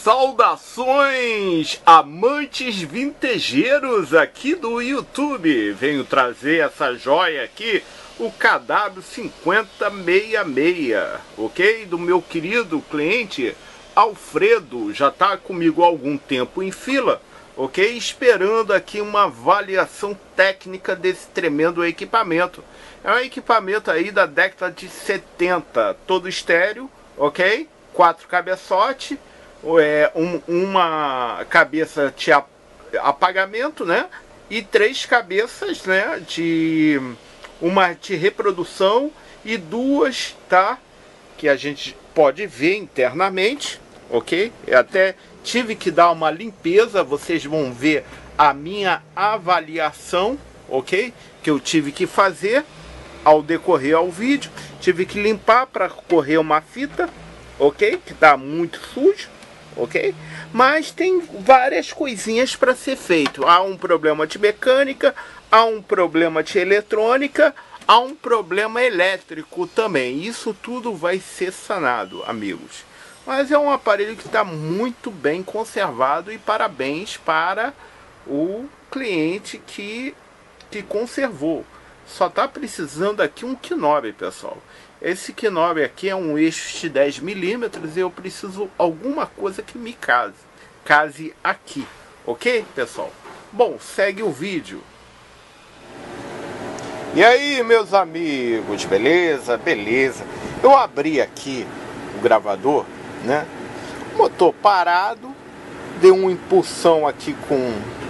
Saudações, amantes vintejeiros aqui do YouTube. Venho trazer essa joia aqui, o KW5066, ok? Do meu querido cliente Alfredo. Já está comigo há algum tempo em fila, ok? Esperando aqui uma avaliação técnica desse tremendo equipamento. É um equipamento aí da década de 70, todo estéreo, ok? 4 cabeçotes. Uma cabeça de apagamento, né? E 3 cabeças, né? Uma de reprodução e 2, tá? Que a gente pode ver internamente, ok? Eu até tive que dar uma limpeza, vocês vão ver a minha avaliação, ok? Que eu tive que fazer ao decorrer ao vídeo. Tive que limpar para correr uma fita, ok? Que tá muito sujo. Ok? Mas tem várias coisinhas para ser feito. Há um problema de mecânica, há um problema de eletrônica, há um problema elétrico também. Isso tudo vai ser sanado, amigos. Mas é um aparelho que está muito bem conservado e parabéns para o cliente que conservou. Só está precisando aqui um knob, pessoal. Esse knob aqui é um eixo de 10 milímetros e eu preciso alguma coisa que me case aqui, ok, pessoal? Bom, segue o vídeo. E aí, meus amigos, beleza? Beleza. Eu abri aqui o gravador, né? O motor parado, deu uma impulsão aqui com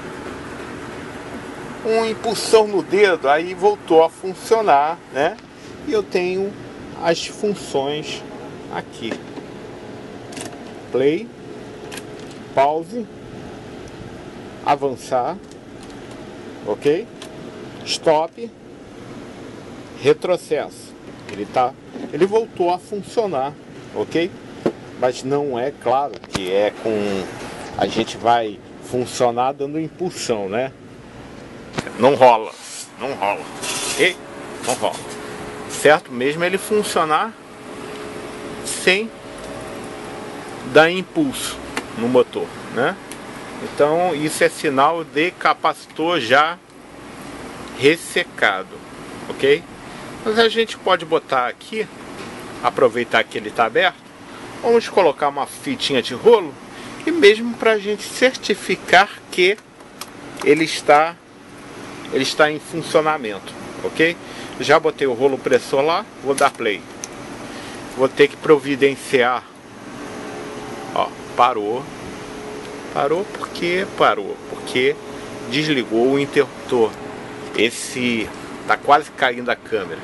uma impulsão no dedo, aí voltou a funcionar, né? E eu tenho as funções aqui: play, pause, avançar, ok, stop, retrocesso. Ele voltou a funcionar, ok? Mas não é claro que é com a gente vai funcionar dando impulsão, né? Não rola, ok? Não rola. Certo? Mesmo ele funcionar sem dar impulso no motor, né? Então isso é sinal de capacitor já ressecado, ok? Mas a gente pode botar aqui, aproveitar que ele está aberto, vamos colocar uma fitinha de rolo e mesmo para a gente certificar que ele está em funcionamento, ok? Já botei o rolo pressor lá, vou dar play. Vou ter que providenciar. Ó, parou. Porque desligou o interruptor. Esse tá quase caindo a câmera.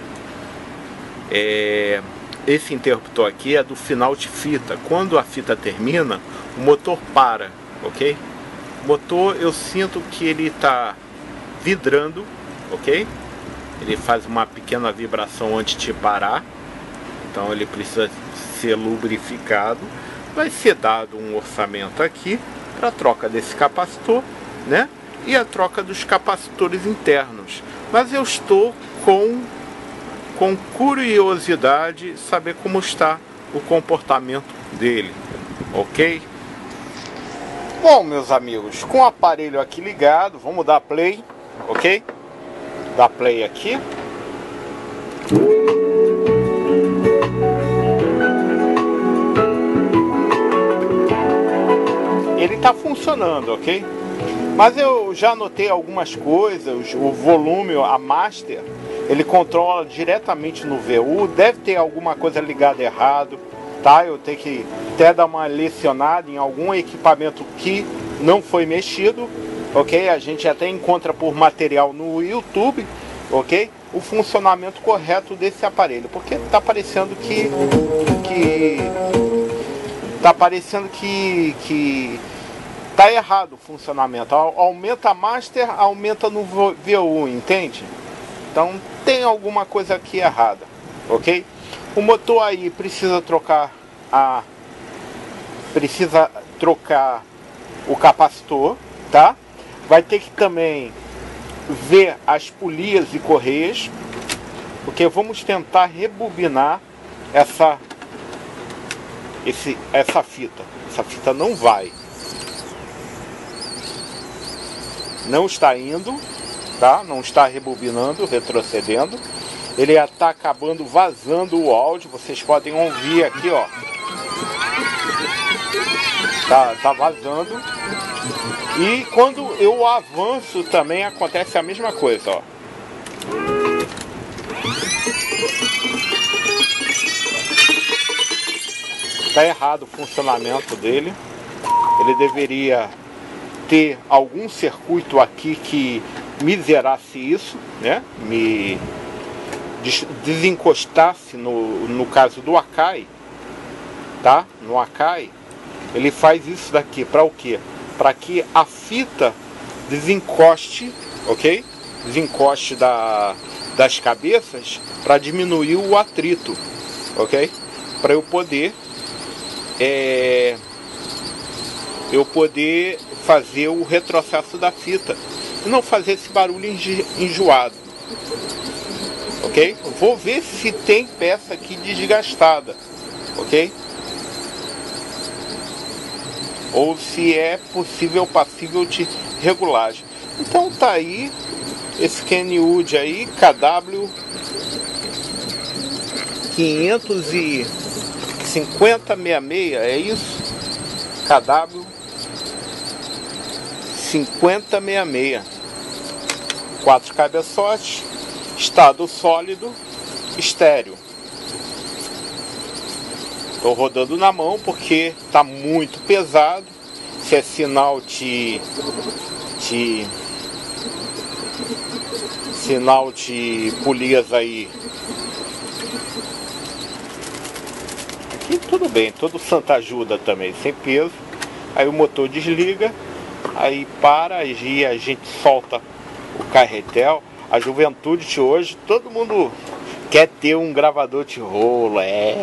Esse interruptor aqui é do final de fita. Quando a fita termina, o motor para, ok? O motor, eu sinto que ele tá vidrando, ok? Ele faz uma pequena vibração antes de parar. Então ele precisa ser lubrificado. Vai ser dado um orçamento aqui para a troca desse capacitor, né? E a troca dos capacitores internos. Mas eu estou com curiosidade saber como está o comportamento dele, ok? Bom, meus amigos, com o aparelho aqui ligado, vamos dar play, ok? Dar play aqui. Ele está funcionando, ok? Mas eu já notei algumas coisas. O volume, a master, ele controla diretamente no VU. Deve ter alguma coisa ligada errado, tá? Eu tenho que até dar uma lecionada em algum equipamento que não foi mexido, ok? A gente até encontra por material no YouTube, ok? O funcionamento correto desse aparelho, porque tá parecendo que tá errado o funcionamento. Aumenta a master, aumenta no VU, entende? Então tem alguma coisa aqui errada, ok? O motor aí precisa trocar o capacitor, tá? Vai ter que também ver as polias e correias, porque vamos tentar rebobinar essa fita. Essa fita não vai. Não está indo, tá? Não está rebobinando, retrocedendo. Ele está acabando vazando o áudio. Vocês podem ouvir aqui, ó. Tá vazando. E quando eu avanço também acontece a mesma coisa, ó. Tá errado o funcionamento dele. Ele deveria ter algum circuito aqui que me zerasse isso, né? Me desencostasse no caso do Akai, tá? No Akai, ele faz isso daqui para o quê? Para que a fita desencoste, ok? Desencoste das cabeças para diminuir o atrito, ok? Para eu poder fazer o retrocesso da fita e não fazer esse barulho enjoado, ok? Vou ver se tem peça aqui desgastada, ok? Ou se é passível de regulagem. Então tá aí esse Kenwood aí, KW 55066, é isso? KW 5066, 4 cabeçotes, estado sólido, estéreo. Estou rodando na mão porque está muito pesado. Se é sinal de polias aí. Aqui tudo bem, todo santo ajuda também, sem peso. Aí o motor desliga, aí para e a gente solta o carretel. A juventude de hoje, todo mundo quer ter um gravador de rolo,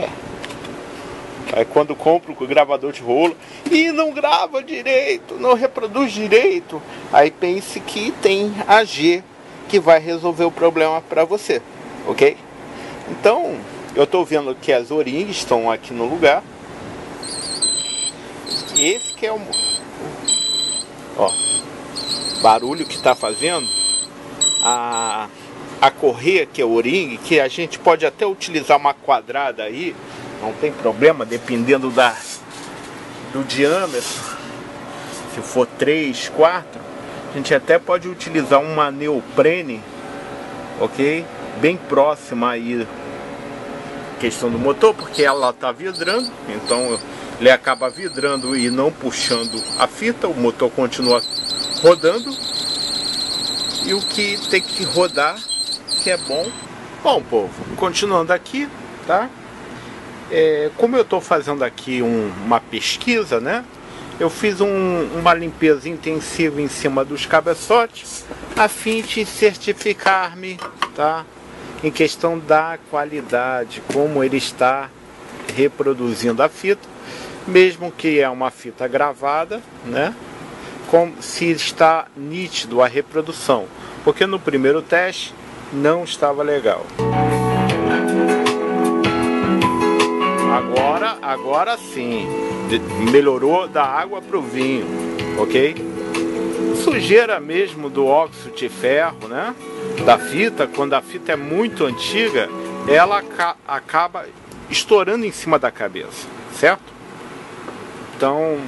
Aí quando compra o gravador de rolo e não grava direito, não reproduz direito, aí pense que tem a G que vai resolver o problema para você, ok? Então, eu estou vendo que as O-rings estão aqui no lugar. E esse que é o barulho que está fazendo a correia, que é o O-ring, que a gente pode até utilizar uma quadrada aí, não tem problema, dependendo do diâmetro. Se for 3, 4, a gente até pode utilizar uma neoprene, ok? Bem próxima aí, questão do motor, porque ela está vidrando, então ele acaba vidrando e não puxando a fita, o motor continua rodando. E o que tem que rodar, que é bom. Bom, povo, continuando aqui, tá? Como eu estou fazendo aqui uma pesquisa, né? Eu fiz uma limpeza intensiva em cima dos cabeçotes, a fim de certificar-me, tá? Em questão da qualidade, como ele está reproduzindo a fita, mesmo que é uma fita gravada, né? Se está nítido a reprodução, porque no primeiro teste não estava legal. Agora sim, melhorou da água para o vinho, ok? Sujeira mesmo do óxido de ferro, né? Da fita, quando a fita é muito antiga, ela acaba estourando em cima da cabeça, certo? Então,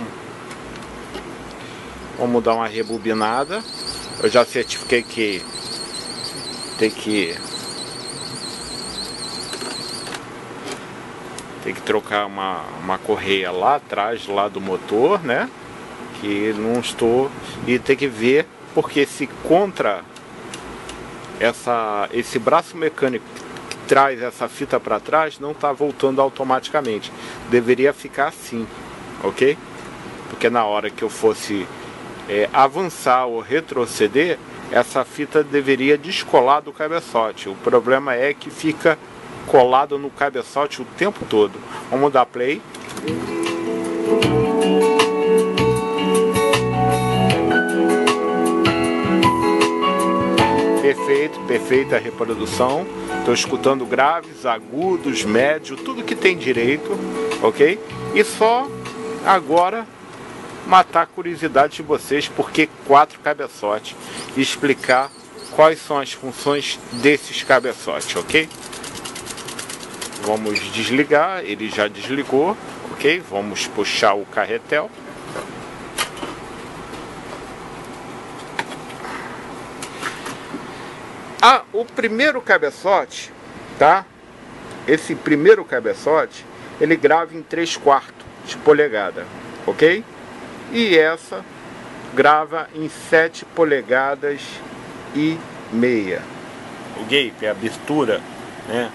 vamos dar uma rebobinada. Eu já certifiquei que tem que trocar uma correia lá atrás, lá do motor, né? Que não estou. E tem que ver, porque se contra esse braço mecânico que traz essa fita para trás, não está voltando automaticamente. Deveria ficar assim, ok? Porque na hora que eu fosse avançar ou retroceder, essa fita deveria descolar do cabeçote. O problema é que fica colado no cabeçote o tempo todo. Vamos dar play. Perfeita a reprodução. Estou escutando graves, agudos, médios, tudo que tem direito, ok? E só agora matar a curiosidade de vocês, porque 4 cabeçotes, e explicar quais são as funções desses cabeçotes, ok? Vamos desligar, ele já desligou, ok? Vamos puxar o carretel. O primeiro cabeçote, tá? Esse primeiro cabeçote, ele grava em 3/4 de polegada, ok? E essa grava em 7 polegadas e meia. O gape, a abertura, né?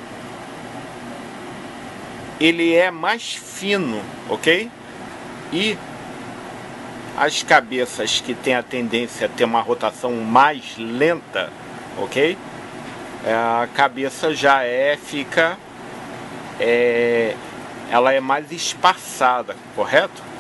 Ele é mais fino, ok? E as cabeças que tem a tendência a ter uma rotação mais lenta, ok? A cabeça já ela é mais espaçada, correto?